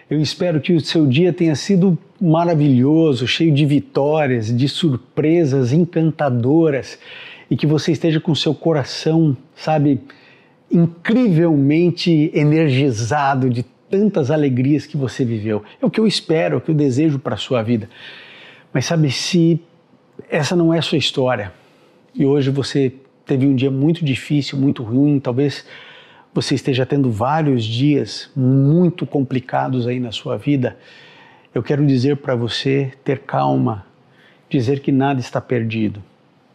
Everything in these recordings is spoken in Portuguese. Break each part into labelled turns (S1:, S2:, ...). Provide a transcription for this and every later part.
S1: Eu espero que o seu dia tenha sido maravilhoso, cheio de vitórias, de surpresas encantadoras e que você esteja com o seu coração, sabe, incrivelmente energizado de tantas alegrias que você viveu. É o que eu espero, é o que eu desejo para a sua vida. Mas sabe, se essa não é a sua história e hoje você teve um dia muito difícil, muito ruim, talvez você esteja tendo vários dias muito complicados aí na sua vida, eu quero dizer para você ter calma, dizer que nada está perdido.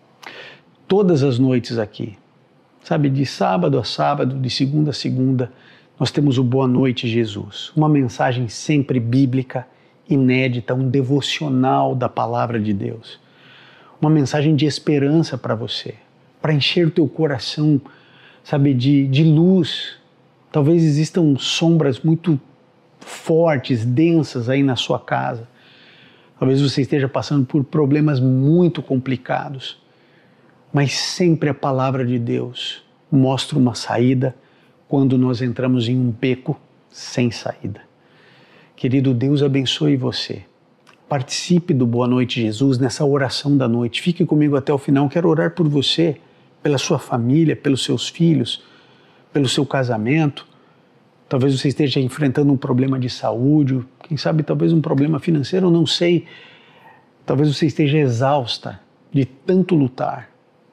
S1: Todas as noites aqui, sabe, de sábado a sábado, de segunda a segunda, nós temos o Boa Noite Jesus, uma mensagem sempre bíblica, inédita, um devocional da Palavra de Deus, uma mensagem de esperança para você, para encher o teu coração, sabe, de luz. Talvez existam sombras muito fortes, densas aí na sua casa. Talvez você esteja passando por problemas muito complicados, mas sempre a Palavra de Deus mostra uma saída quando nós entramos em um beco sem saída. Querido, Deus abençoe você. Participe do Boa Noite Jesus nessa oração da noite. Fique comigo até o final. Quero orar por você, pela sua família, pelos seus filhos, pelo seu casamento. Talvez você esteja enfrentando um problema de saúde, quem sabe talvez um problema financeiro, eu não sei. Talvez você esteja exausta de tanto lutar.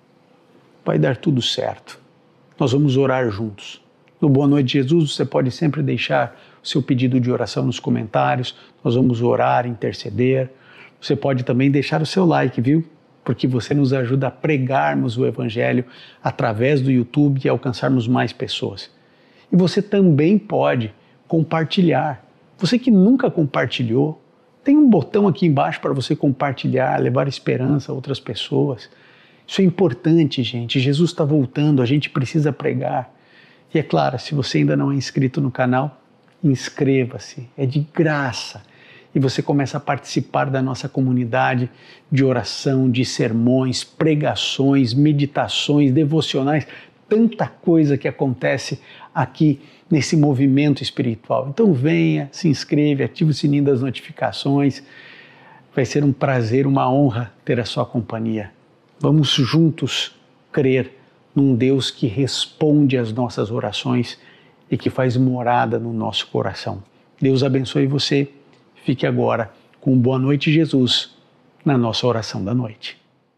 S1: Vai dar tudo certo. Nós vamos orar juntos. No Boa Noite Jesus, você pode sempre deixar o seu pedido de oração nos comentários. Nós vamos orar, interceder. Você pode também deixar o seu like, viu? Porque você nos ajuda a pregarmos o Evangelho através do YouTube e alcançarmos mais pessoas. E você também pode compartilhar. Você que nunca compartilhou, tem um botão aqui embaixo para você compartilhar, levar esperança a outras pessoas. Isso é importante, gente. Jesus está voltando, a gente precisa pregar. E é claro, se você ainda não é inscrito no canal, inscreva-se, é de graça. E você começa a participar da nossa comunidade de oração, de sermões, pregações, meditações, devocionais, tanta coisa que acontece aqui nesse movimento espiritual. Então venha, se inscreve, ative o sininho das notificações. Vai ser um prazer, uma honra ter a sua companhia. Vamos juntos crer num Deus que responde às nossas orações e que faz morada no nosso coração. Deus abençoe você. Fique agora com Boa Noite Jesus na nossa oração da noite.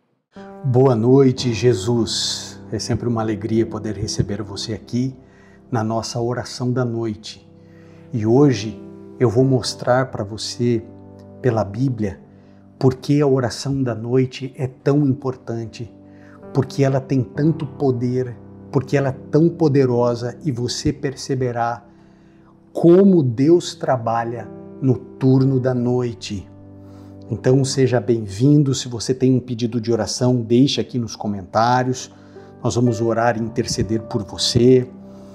S2: Boa noite, Jesus. É sempre uma alegria poder receber você aqui na nossa oração da noite. E hoje eu vou mostrar para você, pela Bíblia, por que a oração da noite é tão importante, porque ela tem tanto poder, porque ela é tão poderosa e você perceberá como Deus trabalha no turno da noite. Então seja bem-vindo. Se você tem um pedido de oração, deixe aqui nos comentários. Nós vamos orar e interceder por você.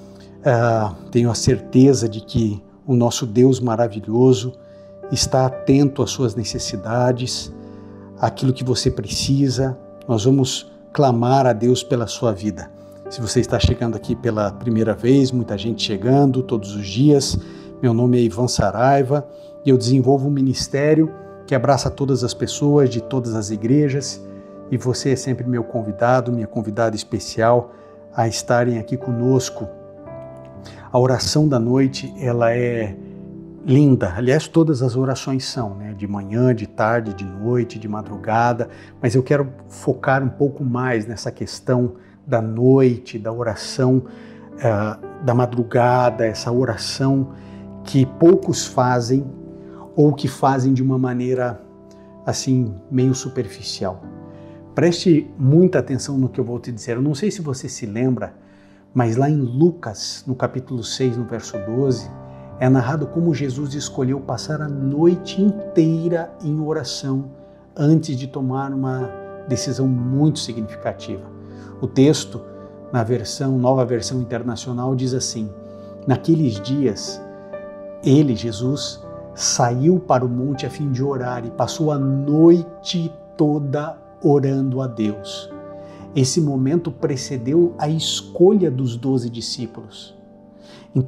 S2: Tenho a certeza de que o nosso Deus maravilhoso está atento às suas necessidades, àquilo que você precisa. Nós vamos clamar a Deus pela sua vida. Se você está chegando aqui pela primeira vez, muita gente chegando todos os dias, meu nome é Ivan Saraiva e eu desenvolvo um ministério que abraça todas as pessoas de todas as igrejas e você é sempre meu convidado, minha convidada especial a estarem aqui conosco. A oração da noite, ela é linda. Aliás, todas as orações são, né? De manhã, de tarde, de noite, de madrugada, mas eu quero focar um pouco mais nessa questão da noite, da oração da madrugada, essa oração que poucos fazem ou que fazem de uma maneira assim, meio superficial. Preste muita atenção no que eu vou te dizer. Eu não sei se você se lembra, mas lá em Lucas, no capítulo 6, no verso 12, é narrado como Jesus escolheu passar a noite inteira em oração antes de tomar uma decisão muito significativa. O texto, na nova versão internacional, diz assim: naqueles dias, ele, Jesus, saiu para o monte a fim de orar e passou a noite toda orando a Deus. Esse momento precedeu a escolha dos 12 discípulos. Então,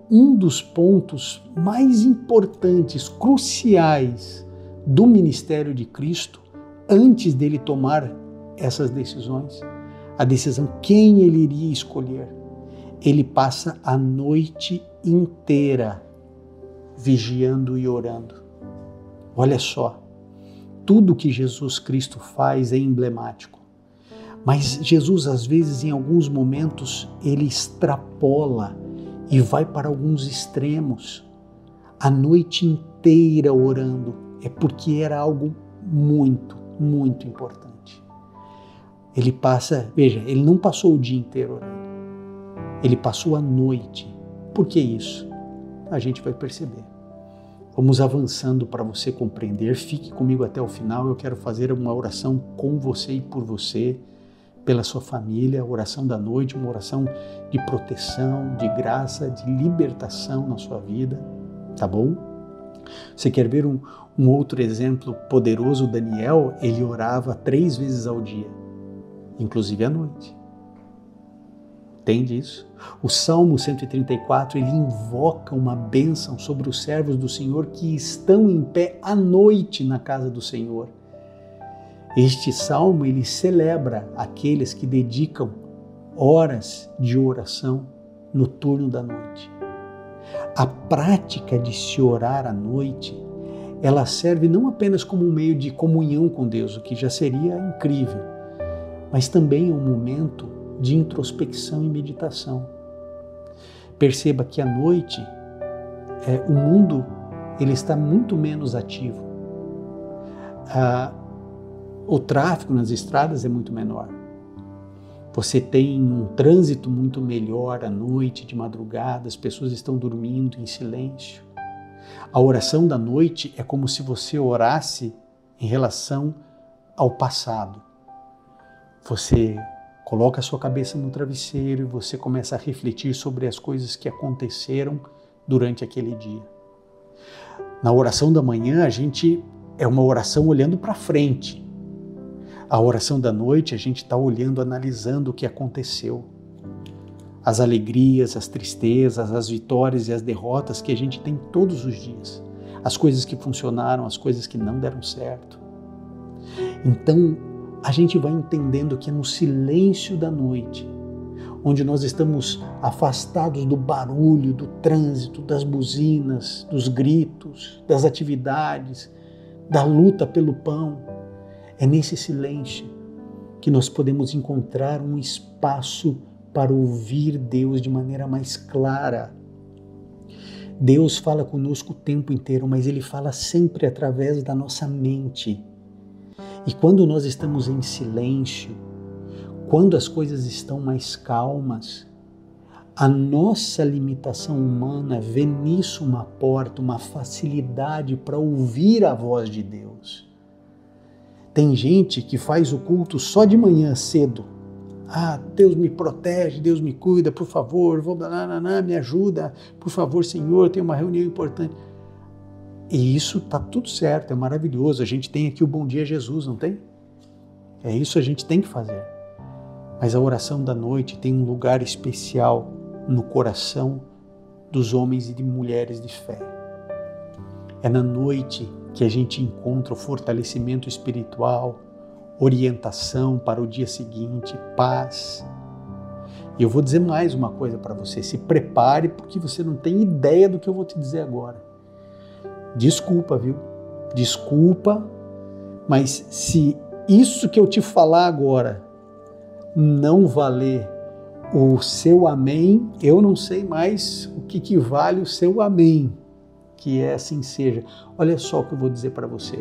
S2: um dos pontos mais importantes, cruciais do ministério de Cristo, antes dele tomar essas decisões, a decisão quem ele iria escolher. Ele passa a noite inteira vigiando e orando. Olha só, tudo que Jesus Cristo faz é emblemático. Mas Jesus, às vezes, em alguns momentos, ele extrapola e vai para alguns extremos. A noite inteira orando é porque era algo muito, muito importante. Ele passa, veja, ele não passou o dia inteiro orando. Ele passou a noite. Por que isso? A gente vai perceber. Vamos avançando para você compreender. Fique comigo até o final. Eu quero fazer uma oração com você e por você, pela sua família, oração da noite, uma oração de proteção, de graça, de libertação na sua vida, tá bom? Você quer ver um outro exemplo poderoso? Daniel, ele orava 3 vezes ao dia, inclusive à noite. Entende isso? O Salmo 134, ele invoca uma bênção sobre os servos do Senhor que estão em pé à noite na casa do Senhor. Este salmo, ele celebra aqueles que dedicam horas de oração no turno da noite. A prática de se orar à noite, ela serve não apenas como um meio de comunhão com Deus, o que já seria incrível, mas também é um momento de introspecção e meditação. Perceba que à noite, o mundo ele está muito menos ativo. O tráfego nas estradas é muito menor. Você tem um trânsito muito melhor à noite, de madrugada, as pessoas estão dormindo em silêncio. A oração da noite é como se você orasse em relação ao passado. Você coloca a sua cabeça no travesseiro e você começa a refletir sobre as coisas que aconteceram durante aquele dia. Na oração da manhã, a gente é uma oração olhando para frente. A oração da noite, a gente está olhando, analisando o que aconteceu. As alegrias, as tristezas, as vitórias e as derrotas que a gente tem todos os dias. As coisas que funcionaram, as coisas que não deram certo. Então, a gente vai entendendo que é no silêncio da noite, onde nós estamos afastados do barulho, do trânsito, das buzinas, dos gritos, das atividades, da luta pelo pão. É nesse silêncio que nós podemos encontrar um espaço para ouvir Deus de maneira mais clara. Deus fala conosco o tempo inteiro, mas Ele fala sempre através da nossa mente. E quando nós estamos em silêncio, quando as coisas estão mais calmas, a nossa limitação humana vê nisso uma porta, uma facilidade para ouvir a voz de Deus. Tem gente que faz o culto só de manhã cedo. Deus me protege, Deus me cuida, por favor, me ajuda, por favor, Senhor, tem uma reunião importante. E isso está tudo certo, é maravilhoso. A gente tem aqui o Bom Dia Jesus, não tem? É isso que a gente tem que fazer. Mas a oração da noite tem um lugar especial no coração dos homens e de mulheres de fé. É na noite que a gente encontra o fortalecimento espiritual, orientação para o dia seguinte, paz. E eu vou dizer mais uma coisa para você, se prepare porque você não tem ideia do que eu vou te dizer agora. Desculpa, viu? Desculpa, mas se isso que eu te falar agora não valer o seu amém, eu não sei mais o que vale o seu amém, que é assim seja. Olha só o que eu vou dizer para você.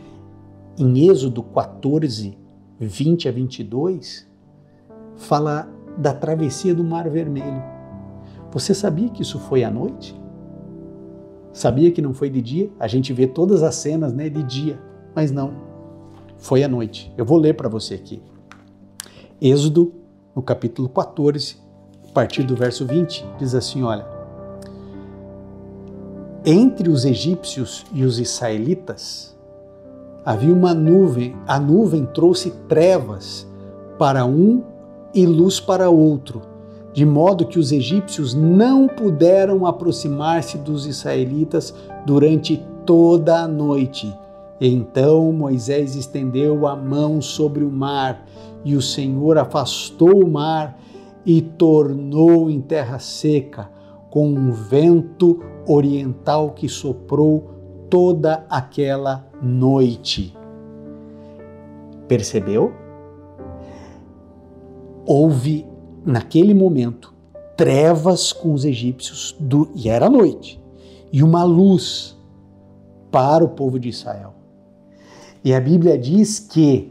S2: Em Êxodo 14, 20 a 22, fala da travessia do Mar Vermelho. Você sabia que isso foi à noite? Sabia que não foi de dia? A gente vê todas as cenas, né, de dia, mas não, foi à noite. Eu vou ler para você aqui. Êxodo, no capítulo 14, a partir do verso 20, diz assim, olha: entre os egípcios e os israelitas havia uma nuvem, a nuvem trouxe trevas para um e luz para outro, de modo que os egípcios não puderam aproximar-se dos israelitas durante toda a noite. Então Moisés estendeu a mão sobre o mar, e o Senhor afastou o mar e tornou em terra seca, com um vento oriental que soprou toda aquela noite. Percebeu? Houve, naquele momento, trevas com os egípcios, e era noite, e uma luz para o povo de Israel. E a Bíblia diz que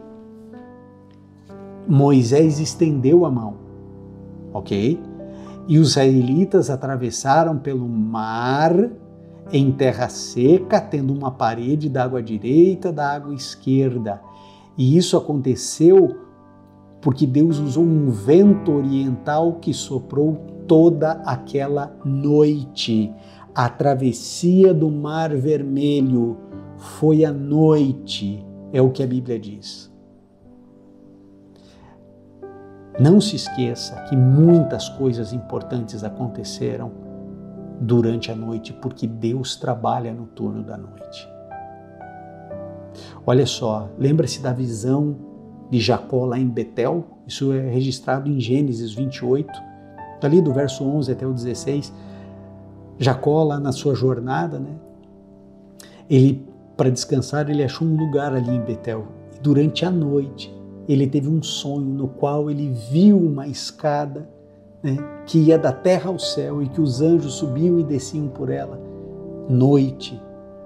S2: Moisés estendeu a mão, ok? E os israelitas atravessaram pelo mar em terra seca, tendo uma parede da água direita, da água esquerda. E isso aconteceu porque Deus usou um vento oriental que soprou toda aquela noite. A travessia do Mar Vermelho foi à noite, é o que a Bíblia diz. Não se esqueça que muitas coisas importantes aconteceram durante a noite, porque Deus trabalha no turno da noite. Olha só, lembra-se da visão de Jacó lá em Betel? Isso é registrado em Gênesis 28, dali do verso 11 até o 16. Jacó lá na sua jornada, né? Ele, para descansar, ele achou um lugar ali em Betel. E durante a noite, ele teve um sonho no qual ele viu uma escada, né, que ia da terra ao céu e que os anjos subiam e desciam por ela. Noite.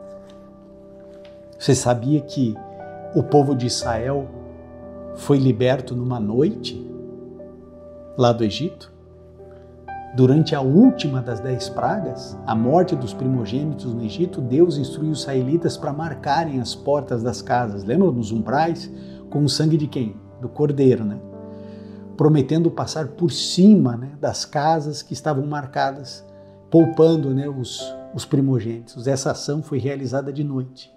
S2: Você sabia que o povo de Israel foi liberto numa noite lá do Egito? Durante a última das 10 pragas, a morte dos primogênitos no Egito, Deus instruiu os israelitas para marcarem as portas das casas. Lembram nos umbrais? Com o sangue de quem? Do cordeiro, né? Prometendo passar por cima, né, das casas que estavam marcadas, poupando, né, os primogênitos. Essa ação foi realizada de noite.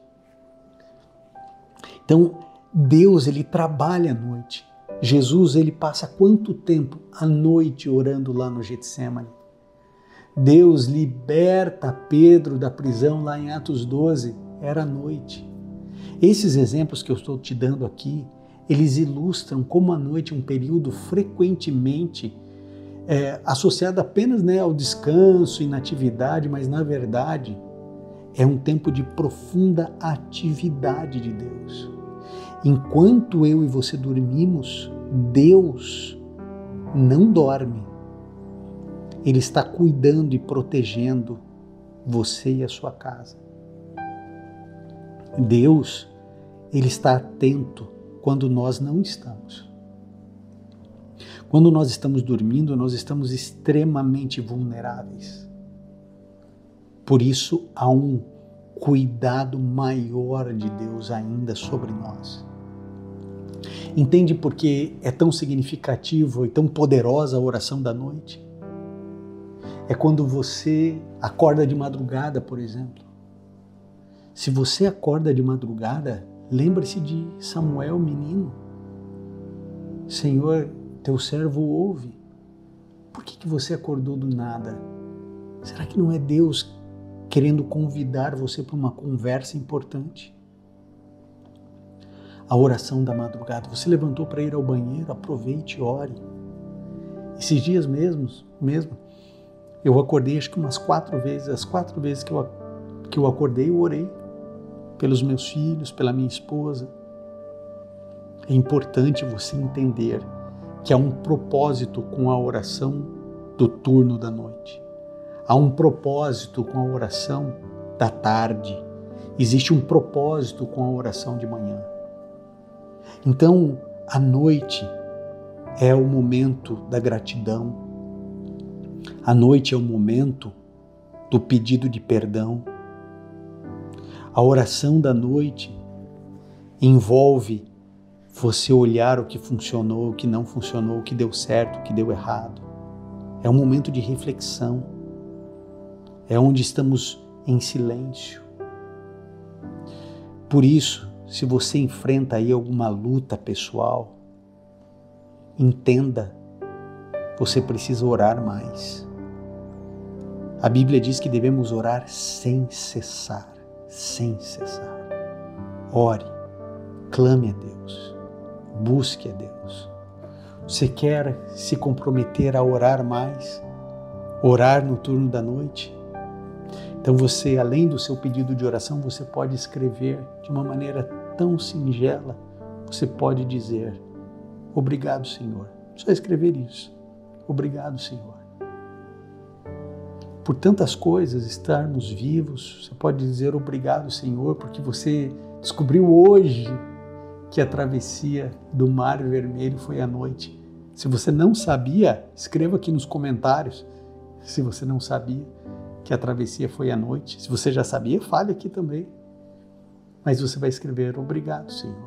S2: Então, Deus, ele trabalha à noite. Jesus, ele passa quanto tempo à noite orando lá no Getsemane? Deus liberta Pedro da prisão lá em Atos 12, era à noite. Esses exemplos que eu estou te dando aqui, eles ilustram como a noite é um período frequentemente associado apenas, né, ao descanso e na atividade, mas na verdade é um tempo de profunda atividade de Deus. Enquanto eu e você dormimos, Deus não dorme. Ele está cuidando e protegendo você e a sua casa. Deus, ele está atento quando nós não estamos. Quando nós estamos dormindo, nós estamos extremamente vulneráveis. Por isso, há um cuidado maior de Deus ainda sobre nós. Entende por que é tão significativo e tão poderosa a oração da noite? É quando você acorda de madrugada, por exemplo. Se você acorda de madrugada, lembre-se de Samuel, menino. Senhor, teu servo ouve. Por que você acordou do nada? Será que não é Deus querendo convidar você para uma conversa importante? A oração da madrugada. Você levantou para ir ao banheiro, aproveite e ore. Esses dias mesmo, eu acordei acho que umas 4 vezes. As 4 vezes que eu acordei, eu orei pelos meus filhos, pela minha esposa. É importante você entender que há um propósito com a oração do turno da noite. Há um propósito com a oração da tarde. Existe um propósito com a oração de manhã. Então, a noite é o momento da gratidão. A noite é o momento do pedido de perdão. A oração da noite envolve você olhar o que funcionou, o que não funcionou, o que deu certo, o que deu errado. É um momento de reflexão. É onde estamos em silêncio. Por isso, se você enfrenta aí alguma luta pessoal, entenda, você precisa orar mais. A Bíblia diz que devemos orar sem cessar, sem cessar. Ore, clame a Deus, busque a Deus. Você quer se comprometer a orar mais? Orar no turno da noite? Então você, além do seu pedido de oração, você pode escrever de uma maneira tão singela. Você pode dizer, obrigado, Senhor. Só escrever isso. Obrigado, Senhor. Por tantas coisas, estarmos vivos, você pode dizer obrigado, Senhor, porque você descobriu hoje que a travessia do Mar Vermelho foi à noite. Se você não sabia, escreva aqui nos comentários. Se você não sabia que a travessia foi à noite, se você já sabia, fale aqui também. Mas você vai escrever obrigado, Senhor.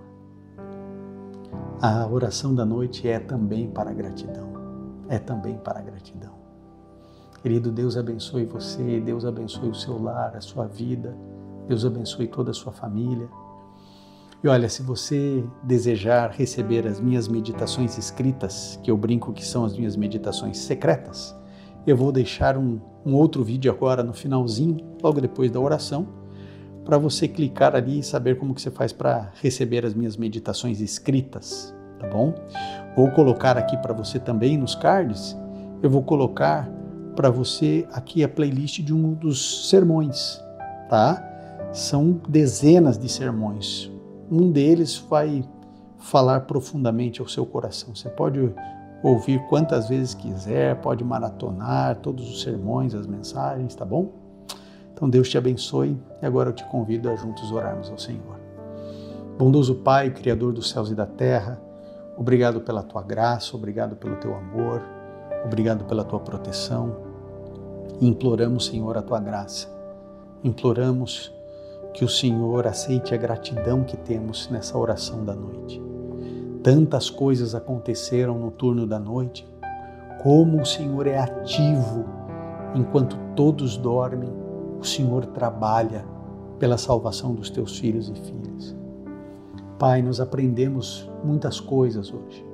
S2: A oração da noite é também para a gratidão. É também para a gratidão. Querido, Deus abençoe você, Deus abençoe o seu lar, a sua vida, Deus abençoe toda a sua família. E olha, se você desejar receber as minhas meditações escritas, que eu brinco que são as minhas meditações secretas, eu vou deixar um outro vídeo agora no finalzinho, logo depois da oração, para você clicar ali e saber como que você faz para receber as minhas meditações escritas, tá bom? Vou colocar aqui para você também nos cards, eu vou colocar para você aqui a playlist de um dos sermões, tá? São dezenas de sermões. Um deles vai falar profundamente ao seu coração. Você pode ouvir quantas vezes quiser, pode maratonar todos os sermões, as mensagens, tá bom? Então Deus te abençoe e agora eu te convido a juntos orarmos ao Senhor. Bondoso Pai, Criador dos céus e da terra, obrigado pela tua graça, obrigado pelo teu amor, obrigado pela tua proteção. E imploramos, Senhor, a tua graça. Imploramos que o Senhor aceite a gratidão que temos nessa oração da noite. Tantas coisas aconteceram no turno da noite, como o Senhor é ativo enquanto todos dormem, o Senhor trabalha pela salvação dos teus filhos e filhas. Pai, nós aprendemos muitas coisas hoje,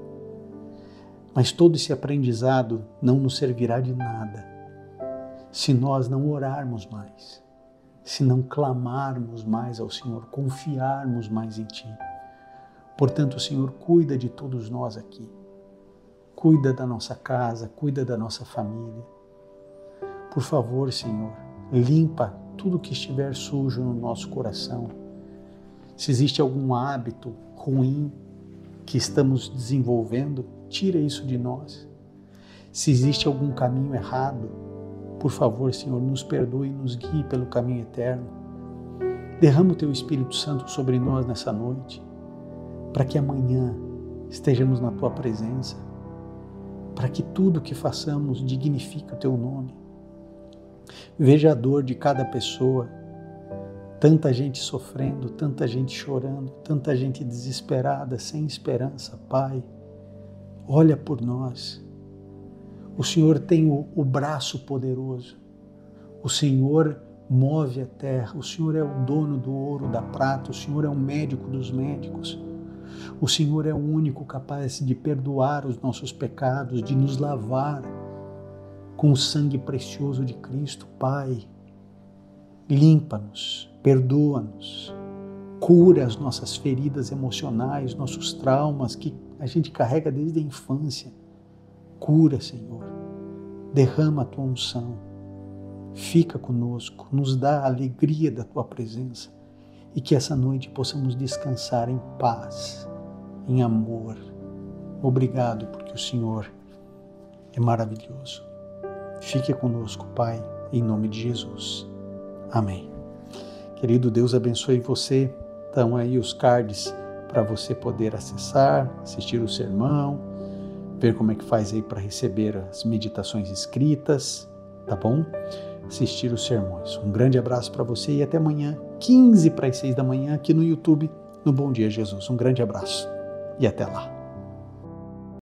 S2: mas todo esse aprendizado não nos servirá de nada se nós não orarmos mais, se não clamarmos mais ao Senhor, confiarmos mais em Ti. Portanto, Senhor, cuida de todos nós aqui. Cuida da nossa casa, cuida da nossa família. Por favor, Senhor, limpa tudo que estiver sujo no nosso coração. Se existe algum hábito ruim que estamos desenvolvendo, tira isso de nós. Se existe algum caminho errado, por favor, Senhor, nos perdoe e nos guie pelo caminho eterno. Derrama o Teu Espírito Santo sobre nós nessa noite, para que amanhã estejamos na Tua presença, para que tudo que façamos dignifique o Teu nome. Veja a dor de cada pessoa, tanta gente sofrendo, tanta gente chorando, tanta gente desesperada, sem esperança. Pai, olha por nós. O Senhor tem o braço poderoso, o Senhor move a terra, o Senhor é o dono do ouro, da prata, o Senhor é o médico dos médicos, o Senhor é o único capaz de perdoar os nossos pecados, de nos lavar com o sangue precioso de Cristo. Pai, limpa-nos, perdoa-nos, cura as nossas feridas emocionais, nossos traumas que a gente carrega desde a infância. Cura, Senhor, derrama a Tua unção, fica conosco, nos dá a alegria da Tua presença e que essa noite possamos descansar em paz, em amor. Obrigado porque o Senhor é maravilhoso. Fique conosco, Pai, em nome de Jesus. Amém. Querido, Deus abençoe você. Estão aí os cards para você poder acessar, assistir o sermão, ver como é que faz aí para receber as meditações escritas, tá bom? Assistir os sermões. Um grande abraço para você e até amanhã, 15 para as 6 da manhã, aqui no YouTube, no Bom Dia Jesus. Um grande abraço e até lá.